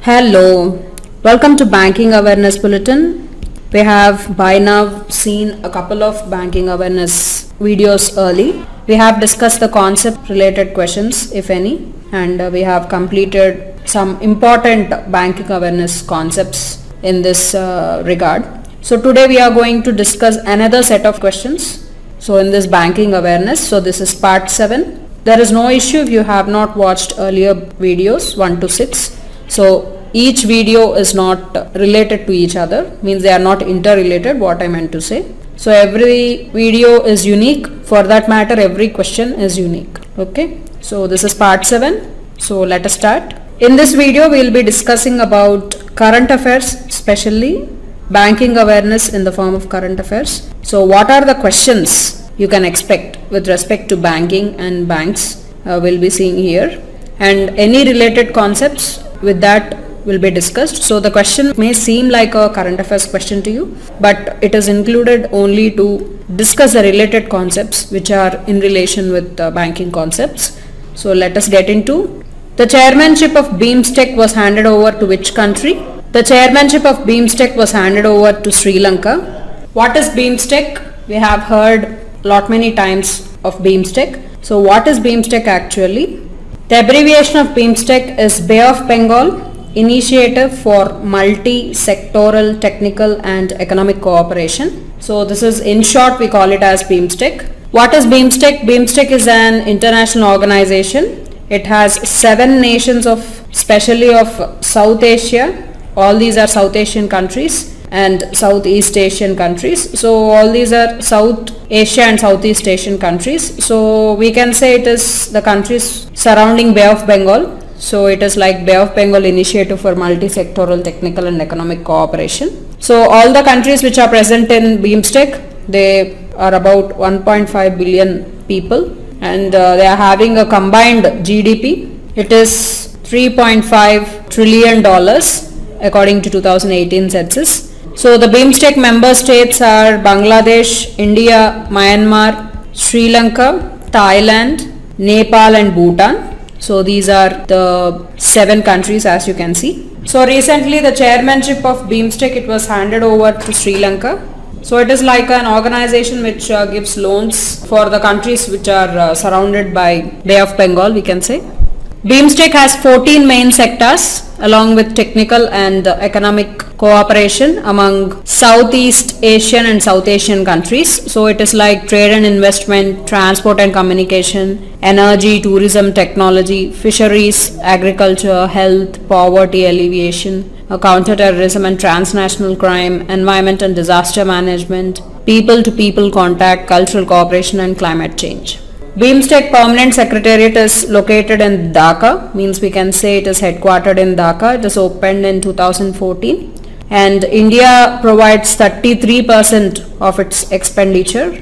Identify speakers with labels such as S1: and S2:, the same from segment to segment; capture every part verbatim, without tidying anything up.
S1: Hello, welcome to Banking Awareness Bulletin. We have by now seen a couple of banking awareness videos early. We have discussed the concept related questions, if any, and uh, we have completed some important banking awareness concepts in this uh, regard. So today we are going to discuss another set of questions. So in this banking awareness, so this is part seven. There is no issue if you have not watched earlier videos one to six. So each video is not related to each other, means they are not interrelated, what I meant to say. So every video is unique. For that matter, every question is unique. Okay. So this is part seven. So let us start. In this video, we will be discussing about current affairs, especially banking awareness in the form of current affairs. So what are the questions you can expect with respect to banking and banks, uh, we'll be seeing here, and any related concepts with that will be discussed. So the question may seem like a current affairs question to you, but it is included only to discuss the related concepts which are in relation with uh, banking concepts. So let us get into. The chairmanship of BIMSTEC was handed over to which country? The chairmanship of BIMSTEC was handed over to Sri Lanka. What is BIMSTEC? We have heard lot many times of BIMSTEC. So what is BIMSTEC actually? The abbreviation of BIMSTEC is Bay of Bengal Initiative for Multi-Sectoral Technical and Economic Cooperation. So this is, in short, we call it as BIMSTEC. What is BIMSTEC? BIMSTEC is an international organization. It has seven nations of, especially of South Asia. All these are South Asian countries and Southeast Asian countries. So all these are South Asia and Southeast Asian countries. So we can say it is the countries surrounding Bay of Bengal. So it is like Bay of Bengal Initiative for Multi-Sectoral Technical and Economic Cooperation. So all the countries which are present in BIMSTEC, they are about one point five billion people, and uh, they are having a combined G D P. It is three point five trillion dollars according to two thousand eighteen census. So the BIMSTEC member states are Bangladesh, India, Myanmar, Sri Lanka, Thailand, Nepal and Bhutan. So these are the seven countries, as you can see. So recently the chairmanship of BIMSTEC, it was handed over to Sri Lanka. So it is like an organization which uh, gives loans for the countries which are uh, surrounded by Bay of Bengal, we can say. BIMSTEC has fourteen main sectors along with technical and uh, economic cooperation among Southeast Asian and South Asian countries. So it is like trade and investment, transport and communication, energy, tourism, technology, fisheries, agriculture, health, poverty alleviation, uh, counter-terrorism and transnational crime, environment and disaster management, people-to-people contact, cultural cooperation and climate change. BIMSTEC Permanent Secretariat is located in Dhaka, means we can say it is headquartered in Dhaka. It is opened in two thousand fourteen, and India provides thirty-three percent of its expenditure.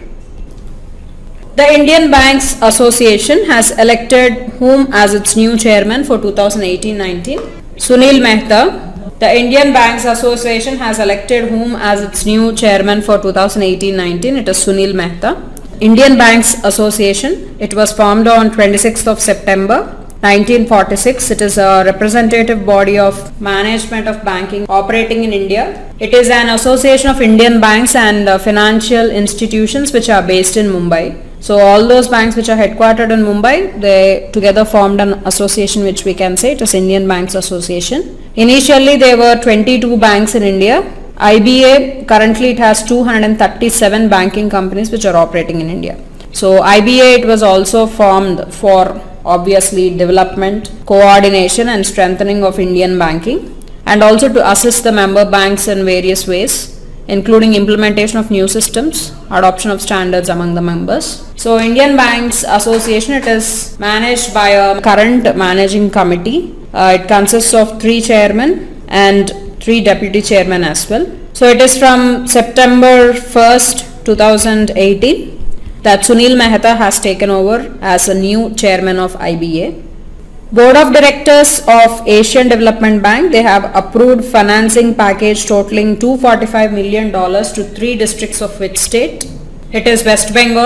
S1: The Indian Banks Association has elected whom as its new chairman for two thousand eighteen nineteen? Sunil Mehta. The Indian Banks Association has elected whom as its new chairman for two thousand eighteen nineteen? It is Sunil Mehta. Indian Banks Association, it was formed on twenty-sixth of September nineteen forty-six. It is a representative body of management of banking operating in India. It is an association of Indian banks and uh, financial institutions which are based in Mumbai. So all those banks which are headquartered in Mumbai, they together formed an association which we can say it is Indian Banks Association. Initially there were twenty-two banks in India. I B A, currently it has two hundred thirty-seven banking companies which are operating in India. So I B A, it was also formed for obviously development, coordination and strengthening of Indian banking, and also to assist the member banks in various ways, including implementation of new systems, adoption of standards among the members. So Indian Banks Association, it is managed by a current managing committee. Uh, it consists of three chairmen and three deputy chairmen as well. So it is from September first two thousand eighteen that Sunil Mehta has taken over as a new chairman of I B A. Board of Directors of Asian Development Bank, they have approved financing package totaling two hundred forty-five million dollars to three districts of which state? It is West Bengal,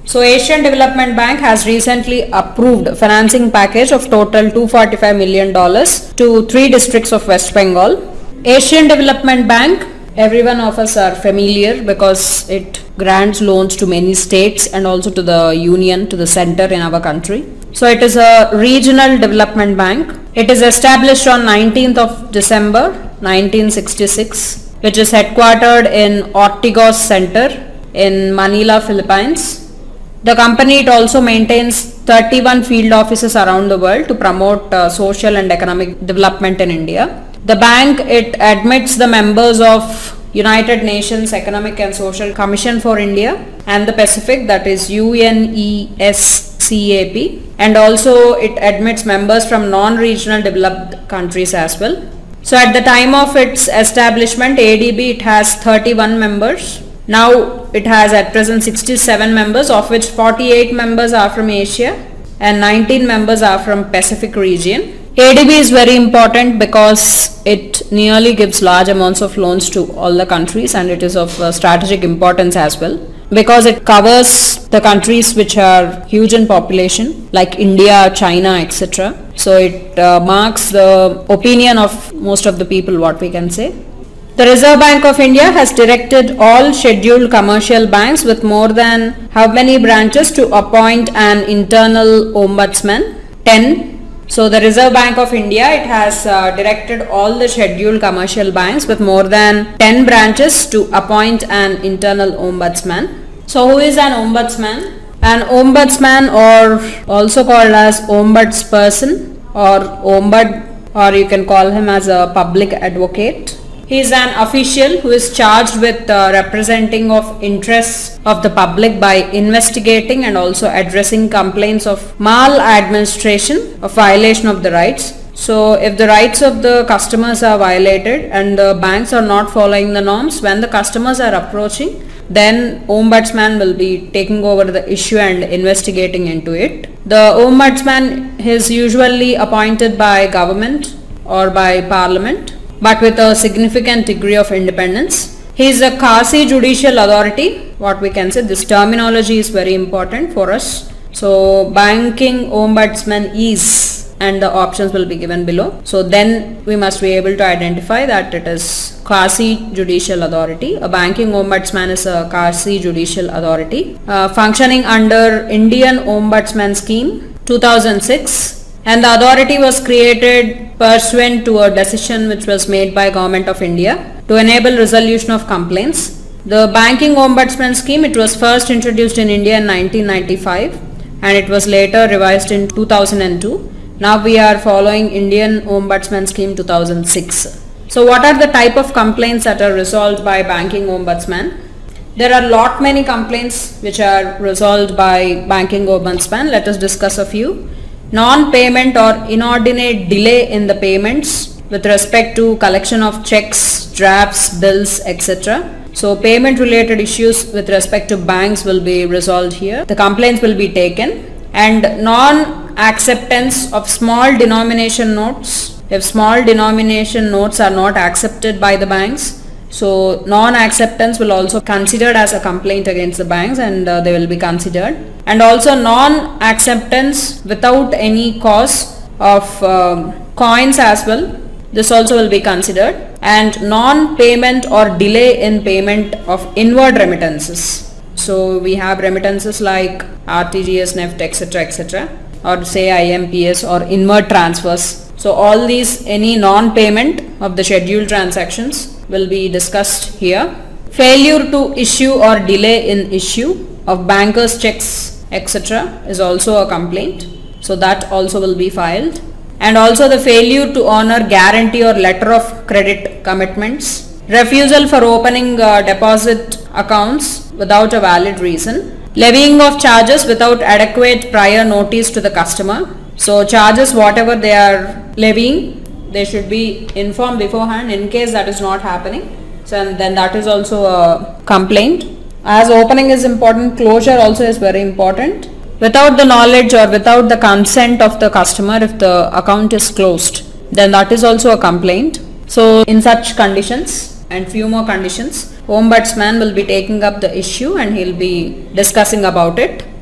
S1: So Asian Development Bank has recently approved financing package of total two hundred forty-five million dollars to three districts of West Bengal. Asian Development Bank, everyone of us are familiar because it grants loans to many states and also to the union, to the center in our country. So it is a regional development bank. It is established on nineteenth of December nineteen sixty-six, which is headquartered in Ortigas Center in Manila, Philippines. The company, it also maintains thirty-one field offices around the world to promote uh, social and economic development in India. The bank, it admits the members of United Nations Economic and Social Commission for India and the Pacific, that is U N E S C A P, and also it admits members from non-regional developed countries as well. So at the time of its establishment, A D B, it has thirty-one members. Now it has at present sixty-seven members, of which forty-eight members are from Asia and nineteen members are from Pacific region. A D B is very important because it nearly gives large amounts of loans to all the countries, and it is of uh, strategic importance as well because it covers the countries which are huge in population like India, China, et cetera. So it uh, marks the opinion of most of the people, what we can say. The Reserve Bank of India has directed all scheduled commercial banks with more than how many branches to appoint an internal ombudsman? ten. So the Reserve Bank of India, it has uh, directed all the scheduled commercial banks with more than ten branches to appoint an internal ombudsman. So who is an ombudsman? An ombudsman, or also called as ombudsperson or ombud, or you can call him as a public advocate. He is an official who is charged with uh, representing of interests of the public by investigating and also addressing complaints of maladministration or violation of the rights. So if the rights of the customers are violated and the banks are not following the norms, when the customers are approaching, then ombudsman will be taking over the issue and investigating into it. The ombudsman is usually appointed by government or by parliament, but with a significant degree of independence. He is a quasi judicial authority, what we can say. This terminology is very important for us. So banking ombudsman is, and the options will be given below. So then we must be able to identify that it is quasi judicial authority. A banking ombudsman is a quasi judicial authority uh, functioning under Indian Ombudsman Scheme two thousand six. And the authority was created pursuant to a decision which was made by Government of India to enable resolution of complaints. The Banking Ombudsman Scheme, it was first introduced in India in nineteen ninety-five and it was later revised in two thousand two. Now we are following Indian Ombudsman Scheme two thousand six. So what are the type of complaints that are resolved by Banking Ombudsman? There are lot many complaints which are resolved by Banking Ombudsman. Let us discuss a few. Non-payment or inordinate delay in the payments with respect to collection of checks, drafts, bills, et cetera. So payment related issues with respect to banks will be resolved here. The complaints will be taken. And non-acceptance of small denomination notes. If small denomination notes are not accepted by the banks, so non-acceptance will also considered as a complaint against the banks, and uh, they will be considered. And also non-acceptance without any cause of uh, coins as well. This also will be considered. And non-payment or delay in payment of inward remittances. So we have remittances like R T G S, N E F T, et cetera, et cetera, or say I M P S or inward transfers. So all these, any non-payment of the scheduled transactions will be discussed here. Failure to issue or delay in issue of bankers' checks, et cetera is also a complaint. So that also will be filed. And also the failure to honor guarantee or letter of credit commitments. Refusal for opening uh, deposit accounts without a valid reason. Levying of charges without adequate prior notice to the customer. So charges whatever they are levying, they should be informed beforehand. In case that is not happening, so then that is also a complaint. As opening is important, closure also is very important. Without the knowledge or without the consent of the customer, if the account is closed, then that is also a complaint. So in such conditions and few more conditions, Ombudsman will be taking up the issue and he will be discussing about it.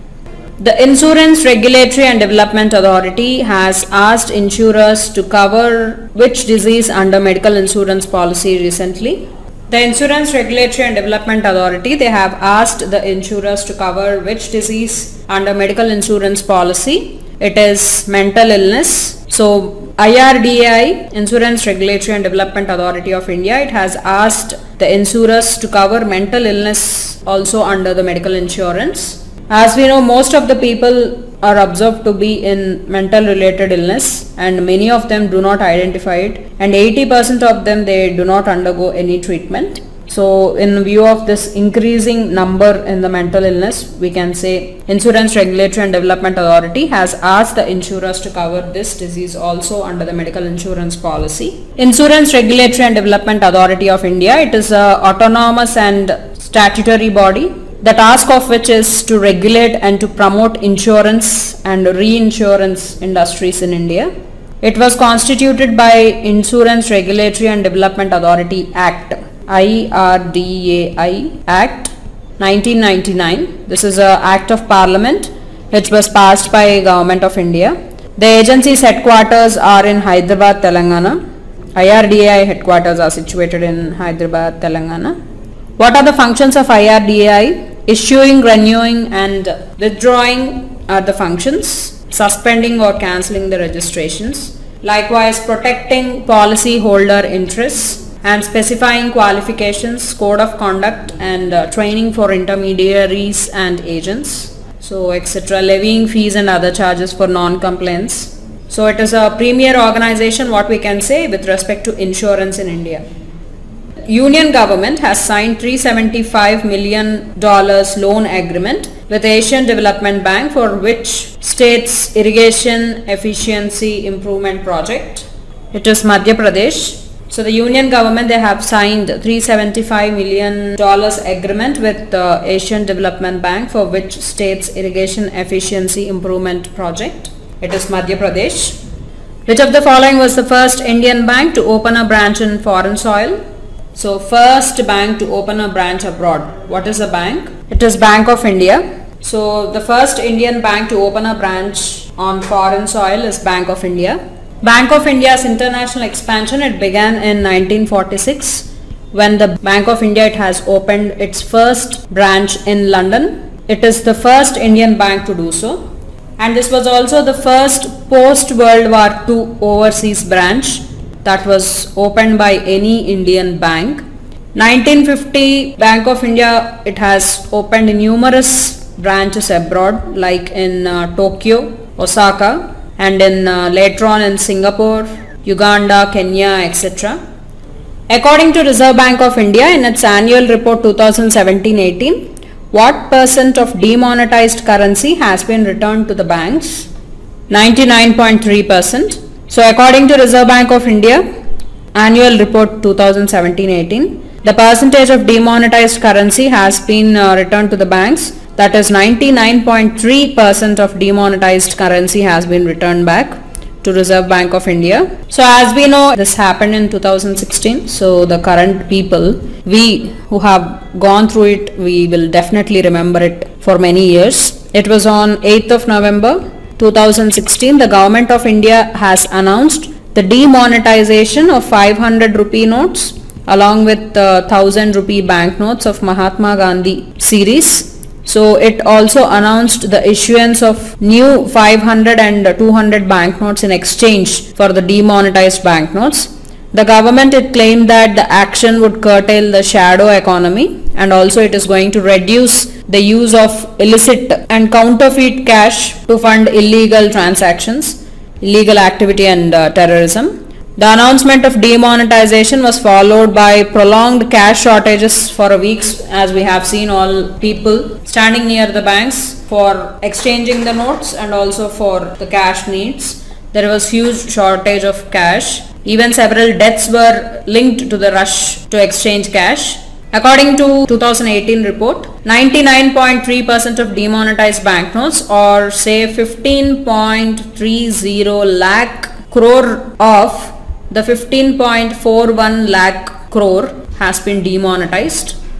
S1: The Insurance Regulatory and Development Authority has asked insurers to cover which disease under medical insurance policy recently? The Insurance Regulatory and Development Authority, they have asked the insurers to cover which disease under medical insurance policy. It is mental illness. So I R B I, Insurance Regulatory and Development Authority of India, it has asked the insurers to cover mental illness also under the medical insurance. As we know, most of the people are observed to be in mental related illness and many of them do not identify it, and eighty percent of them, they do not undergo any treatment. So in view of this increasing number in the mental illness, we can say Insurance Regulatory and Development Authority has asked the insurers to cover this disease also under the medical insurance policy. Insurance Regulatory and Development Authority of India, it is a autonomous and statutory body, the task of which is to regulate and to promote insurance and reinsurance industries in India. It was constituted by Insurance Regulatory and Development Authority Act, I R D A I Act nineteen ninety-nine. This is an Act of Parliament which was passed by Government of India. The agency's headquarters are in Hyderabad, Telangana. I R D A I headquarters are situated in Hyderabad, Telangana. What are the functions of I R D A I? Issuing, renewing and withdrawing are the functions. Suspending or cancelling the registrations. Likewise, protecting policy holder interests and specifying qualifications, code of conduct and uh, training for intermediaries and agents. So et cetera. Levying fees and other charges for non-compliance. So it is a premier organization, what we can say, with respect to insurance in India. Union government has signed three hundred seventy-five million dollars loan agreement with Asian Development Bank for which state's irrigation efficiency improvement project. It is Madhya Pradesh. So the Union government, they have signed three hundred seventy-five million dollars agreement with the Asian Development Bank for which state's irrigation efficiency improvement project. It is Madhya Pradesh. Which of the following was the first Indian bank to open a branch in foreign soil? So first bank to open a branch abroad. What is a bank? It is Bank of India. So the first Indian bank to open a branch on foreign soil is Bank of India. Bank of India's international expansion, it began in nineteen forty-six when the Bank of India, it has opened its first branch in London. It is the first Indian bank to do so. And this was also the first post-World War Two overseas branch that was opened by any Indian bank. nineteen fifty, Bank of India, it has opened numerous branches abroad like in uh, Tokyo, Osaka and in uh, later on in Singapore, Uganda, Kenya, et cetera. According to Reserve Bank of India in its annual report twenty seventeen eighteen, what percent of demonetized currency has been returned to the banks? ninety-nine point three percent. So according to Reserve Bank of India annual report twenty seventeen eighteen, the percentage of demonetized currency has been uh, returned to the banks. That is ninety-nine point three percent of demonetized currency has been returned back to Reserve Bank of India. So as we know, this happened in two thousand sixteen. So the current people, we who have gone through it, we will definitely remember it for many years. It was on eighth of November two thousand sixteen, the Government of India has announced the demonetization of five hundred rupee notes along with the one thousand rupee banknotes of Mahatma Gandhi series. So it also announced the issuance of new five hundred and two hundred banknotes in exchange for the demonetized banknotes. The government, it claimed that the action would curtail the shadow economy and also it is going to reduce the use of illicit and counterfeit cash to fund illegal transactions, illegal activity and uh, terrorism. The announcement of demonetization was followed by prolonged cash shortages for a week, as we have seen all people standing near the banks for exchanging the notes and also for the cash needs. There was huge shortage of cash. Even several deaths were linked to the rush to exchange cash. According to two thousand eighteen report, ninety-nine point three percent of demonetized banknotes, or say fifteen point three zero lakh crore of the fifteen point four one lakh crore has been demonetized.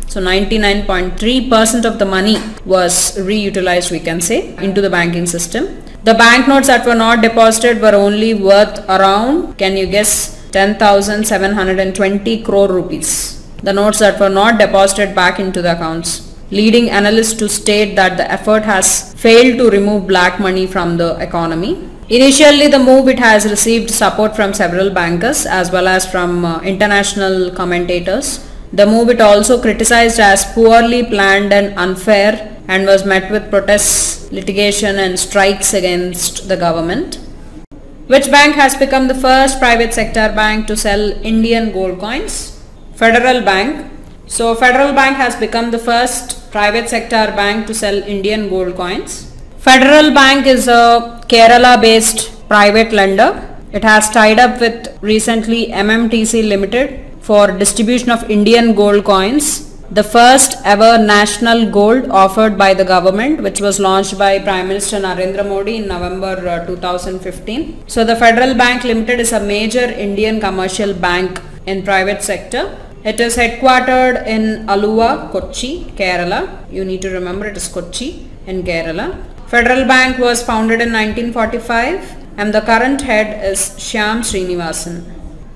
S1: So ninety-nine point three percent of the money was reutilized, we can say, into the banking system. The banknotes that were not deposited were only worth around, can you guess, ten thousand seven hundred twenty crore rupees. The notes that were not deposited back into the accounts, leading analysts to state that the effort has failed to remove black money from the economy. Initially, the move it has received support from several bankers as well as from uh, international commentators. The move it also criticized as poorly planned and unfair, and was met with protests, litigation and strikes against the government. Which bank has become the first private sector bank to sell Indian gold coins? Federal Bank. So Federal Bank has become the first private sector bank to sell Indian gold coins. Federal Bank is a Kerala based private lender. It has tied up with recently M M T C Limited for distribution of Indian gold coins, the first ever national gold offered by the government, which was launched by Prime Minister Narendra Modi in November uh, two thousand fifteen. So the Federal Bank Limited is a major Indian commercial bank in private sector. It is headquartered in Aluva, Kochi, Kerala. You need to remember it is Kochi in Kerala. Federal Bank was founded in nineteen forty-five and the current head is Shyam Srinivasan.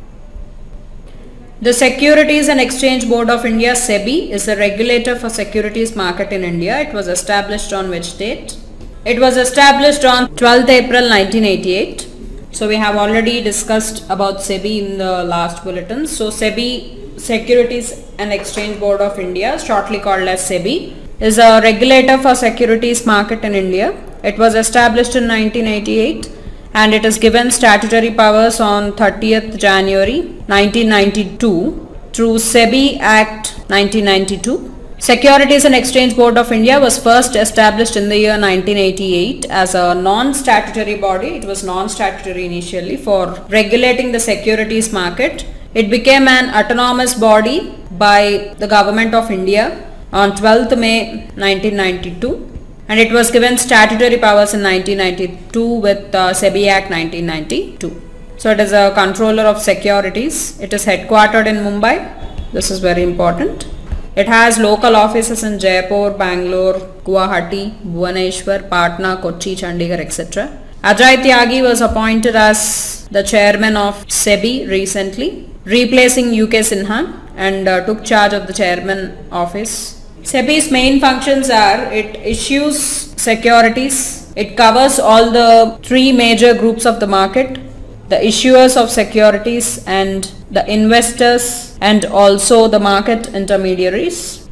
S1: The Securities and Exchange Board of India, S E B I, is the regulator for securities market in India. It was established on which date? It was established on twelfth April nineteen eighty-eight. So we have already discussed about S E B I in the last bulletin. So S E B I, Securities and Exchange Board of India, shortly called as S E B I, is a regulator for securities market in India. It was established in nineteen eighty-eight. And it is given statutory powers on thirtieth January nineteen ninety-two through S E B I Act nineteen ninety-two. Securities and Exchange Board of India was first established in the year nineteen eighty-eight as a non-statutory body. It was non-statutory initially for regulating the securities market. It became an autonomous body by the Government of India on twelfth May nineteen ninety-two. And it was given statutory powers in nineteen ninety-two with uh, S E B I Act nineteen ninety-two. So it is a controller of securities. It is headquartered in Mumbai. This is very important. It has local offices in Jaipur, Bangalore, Guwahati, Bhubaneswar, Patna, Kochi, Chandigarh, et cetera. Ajay Tyagi was appointed as the chairman of S E B I recently, replacing U K Sinha, and uh, took charge of the chairman office. S E B I's main functions are, it issues securities, it covers all the three major groups of the market, the issuers of securities and the investors and also the market intermediaries.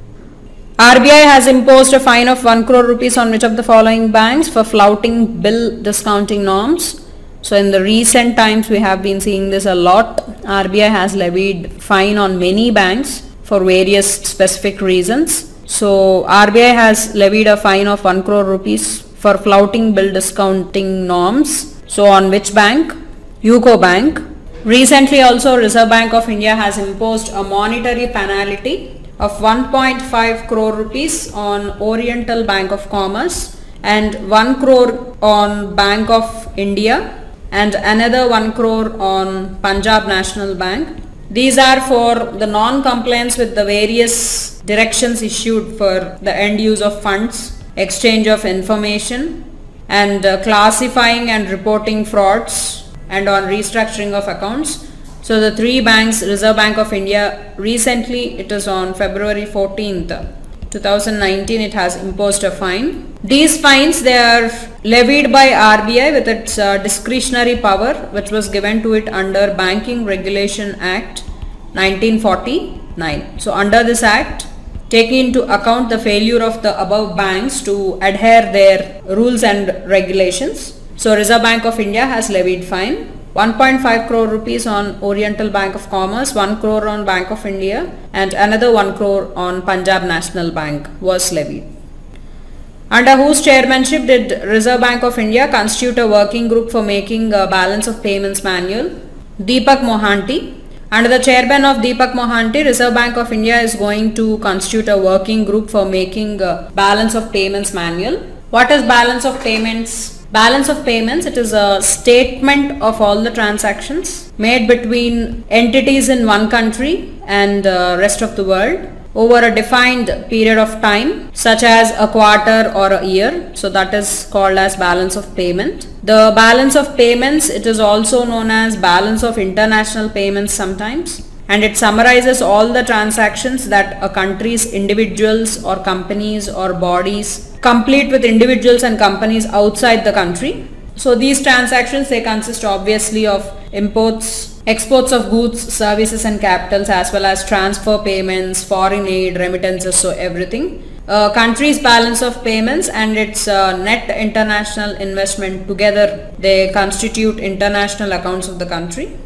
S1: R B I has imposed a fine of one crore rupees on which of the following banks for flouting bill discounting norms? So in the recent times we have been seeing this a lot. R B I has levied fine on many banks for various specific reasons. So R B I has levied a fine of one crore rupees for flouting bill discounting norms. So on which bank? U C O Bank. Recently also Reserve Bank of India has imposed a monetary penalty of one point five crore rupees on Oriental Bank of Commerce and one crore on Bank of India and another one crore on Punjab National Bank. These are for the non-compliance with the various directions issued for the end use of funds, exchange of information, and uh, classifying and reporting frauds, and on restructuring of accounts. So the three banks, Reserve Bank of India, recently it is on February fourteenth, two thousand nineteen, it has imposed a fine. These fines, they are levied by R B I with its uh, discretionary power, which was given to it under Banking Regulation Act nineteen forty-nine. So under this act, taking into account the failure of the above banks to adhere their rules and regulations, so Reserve Bank of India has levied fine one point five crore rupees on Oriental Bank of Commerce, one crore on Bank of India and another one crore on Punjab National Bank was levied. Under whose chairmanship did Reserve Bank of India constitute a working group for making a balance of payments manual? Deepak Mohanty. Under the chairman of Deepak Mohanty, Reserve Bank of India is going to constitute a working group for making a balance of payments manual. What is balance of payments? Balance of payments, it is a statement of all the transactions made between entities in one country and the rest of the world. over a defined period of time, such as a quarter or a year. So that is called as balance of payment. The balance of payments, it is also known as balance of international payments sometimes, and it summarizes all the transactions that a country's individuals or companies or bodies complete with individuals and companies outside the country. So these transactions, they consist obviously of imports, exports of goods, services and capitals, as well as transfer payments, foreign aid, remittances, so everything. A country's balance of payments and its uh, net international investment together, they constitute international accounts of the country.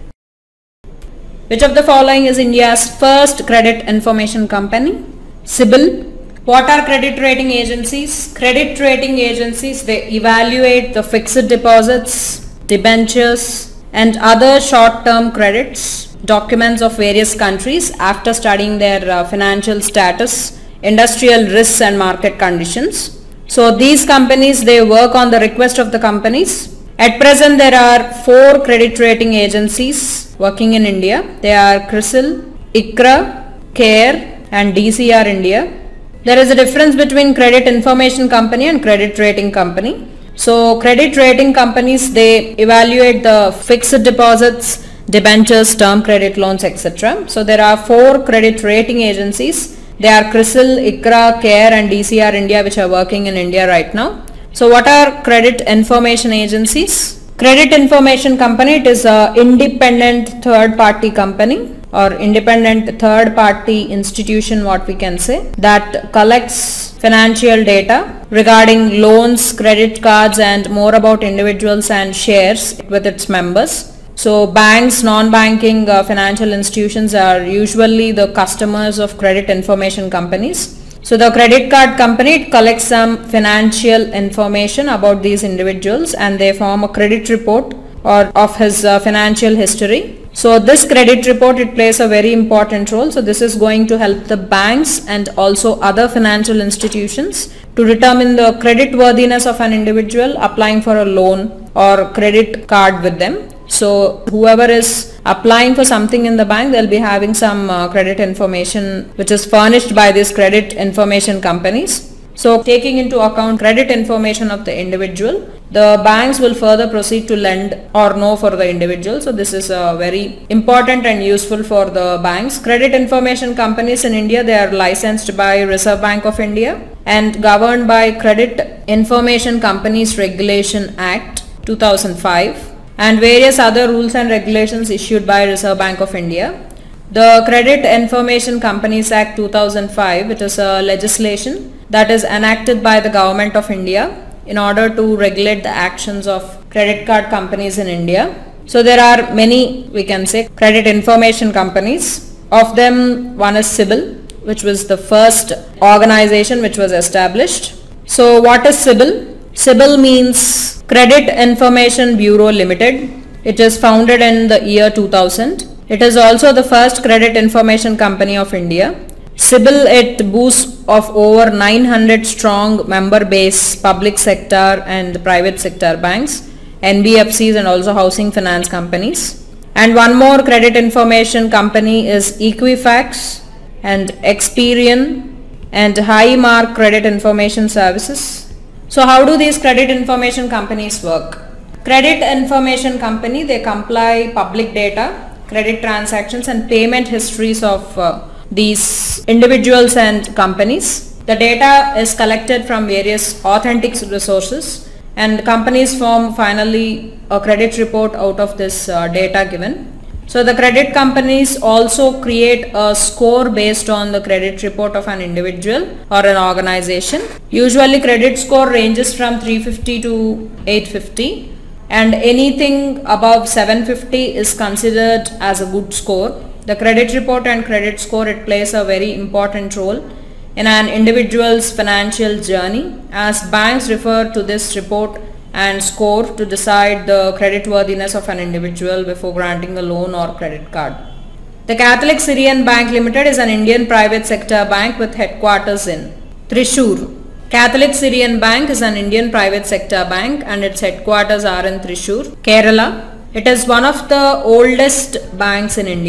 S1: Which of the following is India's first credit information company? S I B L. What are credit rating agencies? Credit rating agencies, they evaluate the fixed deposits, debentures and other short-term credits, documents of various countries after studying their uh, financial status, industrial risks and market conditions. So these companies, they work on the request of the companies. At present, there are four credit rating agencies working in India. They are CRISIL, ICRA, CARE and D C R India. There is a difference between credit information company and credit rating company. So credit rating companies, they evaluate the fixed deposits, debentures, term credit loans, et cetera. So there are four credit rating agencies. They are CRISIL, ICRA, CARE and D C R India, which are working in India right now. So what are credit information agencies? Credit information company, it is a independent third party company or independent third party institution, what we can say, that collects financial data regarding loans, credit cards and more about individuals and shares with its members. So banks, non-banking uh, financial institutions are usually the customers of credit information companies. So the credit card company, it collects some financial information about these individuals and they form a credit report or of his uh, financial history. So this credit report, it plays a very important role. So this is going to help the banks and also other financial institutions to determine the credit worthiness of an individual applying for a loan or credit card with them. So whoever is applying for something in the bank, they'll be having some uh, credit information which is furnished by these credit information companies. So taking into account credit information of the individual, the banks will further proceed to lend or no for the individual. So this is uh, very important and useful for the banks. Credit information companies in India, they are licensed by Reserve Bank of India and governed by Credit Information Companies Regulation Act two thousand five and various other rules and regulations issued by Reserve Bank of India. The Credit Information Companies Act two thousand five, it is a legislation that is enacted by the Government of India in order to regulate the actions of credit card companies in India. So there are many, we can say, credit information companies. Of them, one is S I B L, which was the first organization which was established. So what is S I B L? S I B L means Credit Information Bureau Limited. It is founded in the year two thousand. It is also the first credit information company of India. S I B L, it boasts of over nine hundred strong member base public sector and private sector banks, N B F Cs and also housing finance companies. And one more credit information company is Equifax and Experian and Highmark Credit Information Services. So how do these credit information companies work? Credit information company, they compile public data, credit transactions and payment histories of uh, these individuals and companies. The data is collected from various authentic resources and companies form finally a credit report out of this uh, data given. So the credit companies also create a score based on the credit report of an individual or an organization. Usually credit score ranges from three fifty to eight fifty and anything above seven fifty is considered as a good score. The credit report and credit score, it plays a very important role in an individual's financial journey, as banks refer to this report and score to decide the credit worthiness of an individual before granting a loan or credit card. The Catholic Syrian Bank Limited is an Indian private sector bank with headquarters in Thrissur. Catholic Syrian Bank is an Indian private sector bank and its headquarters are in Thrissur, Kerala. It is one of the oldest banks in India.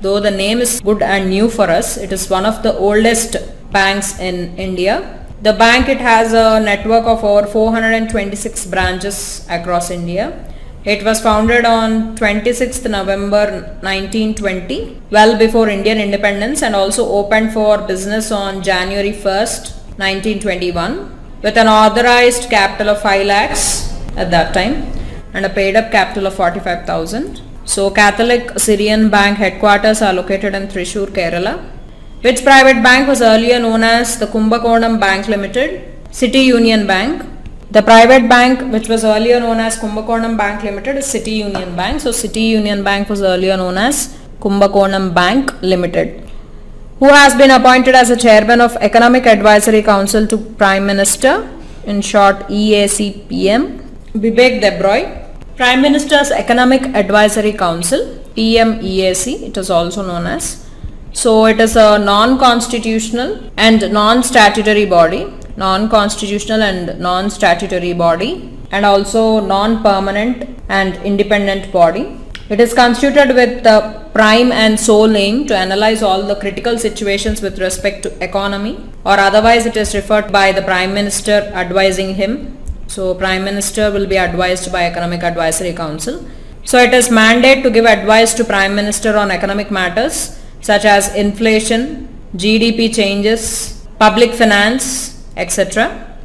S1: though the name is good and new for us. It is one of the oldest banks in India. The bank, it has a network of over four hundred twenty-six branches across India. It was founded on twenty-sixth November nineteen twenty, well before Indian independence, and also opened for business on January first nineteen twenty-one with an authorized capital of five lakhs at that time and a paid up capital of forty-five thousand. So Catholic Syrian Bank headquarters are located in Thrissur, Kerala. Which private bank was earlier known as the Kumbakonam Bank Limited? City Union Bank. The private bank which was earlier known as Kumbakonam Bank Limited is City Union Bank. So City Union Bank was earlier known as Kumbakonam Bank Limited. Who has been appointed as a chairman of Economic Advisory Council to Prime Minister, in short E A C P M? Bibek Debroy. Prime Minister's Economic Advisory Council, P M E A C, it is also known as. So it is a non-constitutional and non-statutory body, non-constitutional and non-statutory body, and also non-permanent and independent body. It is constituted with the prime and sole aim to analyze all the critical situations with respect to economy, or otherwise it is referred by the Prime Minister advising him. So Prime Minister will be advised by Economic Advisory Council. So it is mandate to give advice to Prime Minister on economic matters such as inflation, G D P changes, public finance, et cetera.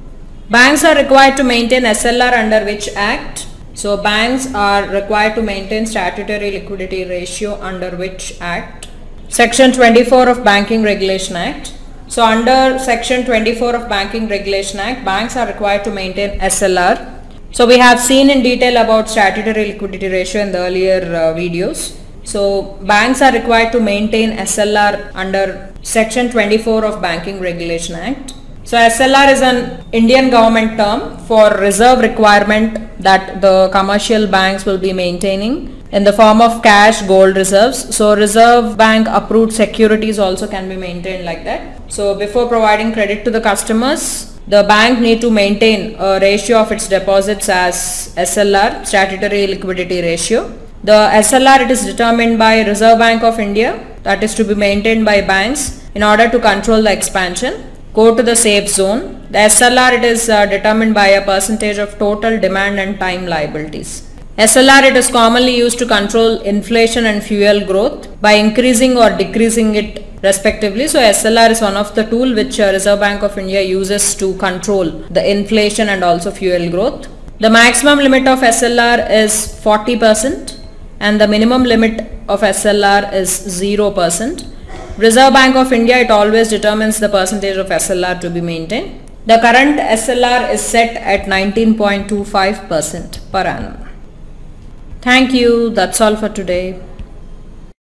S1: Banks are required to maintain S L R under which act? So banks are required to maintain statutory liquidity ratio under which act? Section twenty-four of Banking Regulation Act. So under Section twenty-four of Banking Regulation Act, banks are required to maintain S L R. So we have seen in detail about statutory liquidity ratio in the earlier uh, videos. So banks are required to maintain S L R under Section twenty-four of Banking Regulation Act. So S L R is an Indian government term for reserve requirement that the commercial banks will be maintaining in the form of cash, gold reserves. So Reserve Bank approved securities also can be maintained like that. So before providing credit to the customers, the bank need to maintain a ratio of its deposits as S L R, statutory liquidity ratio. The S L R, it is determined by Reserve Bank of India, that is to be maintained by banks in order to control the expansion. Go to the safe zone. The S L R, it is uh, determined by a percentage of total demand and time liabilities. S L R, it is commonly used to control inflation and fuel growth by increasing or decreasing it respectively. So S L R is one of the tool which uh, Reserve Bank of India uses to control the inflation and also fuel growth. The maximum limit of S L R is forty percent and the minimum limit of S L R is zero percent. Reserve Bank of India, it always determines the percentage of S L R to be maintained. The current S L R is set at nineteen point two five percent per annum. Thank you. That's all for today.